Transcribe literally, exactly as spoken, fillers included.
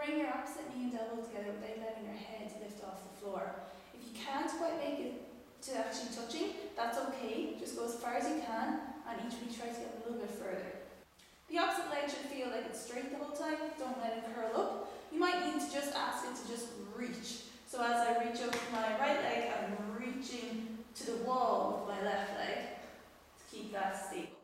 Bring your opposite knee and elbow together without letting your head lift off the floor. If you can't quite make it to actually touching, that's okay. Just go as far as you can, and each week try to get a little bit further. The opposite leg should feel like it's straight the whole time. Don't let it curl up. You might need to just ask it to just reach. So as I reach up my right leg, I'm reaching to the wall with my left leg to keep that stable.